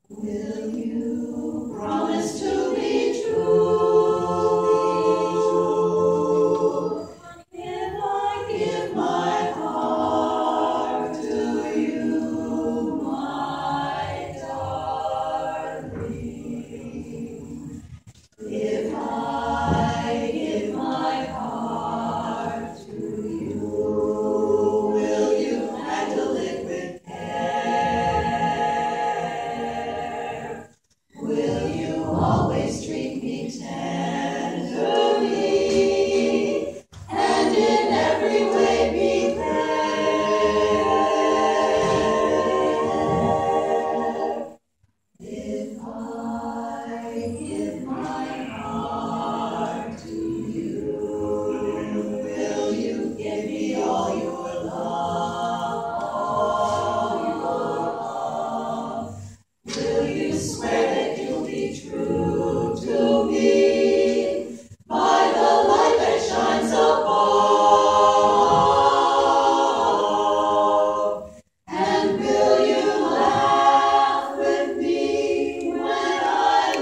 Will you promise to be true? If I give my heart to you, my darling. If I give my heart to you, will you handle it with care? Will you always treat me tenderly and in every way be fair? If I give my heart to you, will you give me all your love, all your love? Will you swear that you'll be true to me by the light that shines above? And will you laugh with me when I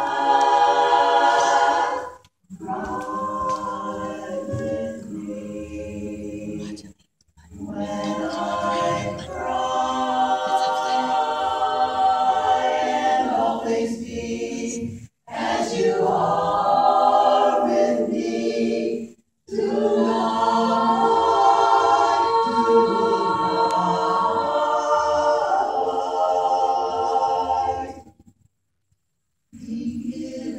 laugh? Cry with me when I cry, and always be as you are with me tonight. Think it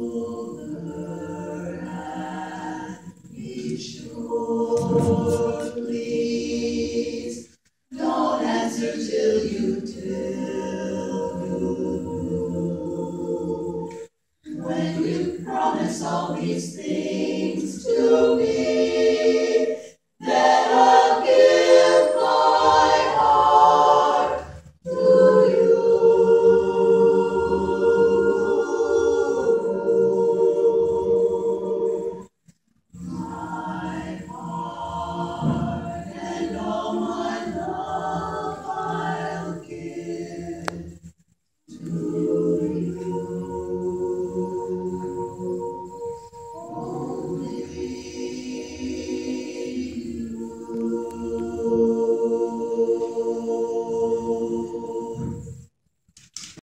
over and be sure, please. Don't answer till you do. When you promise all these things,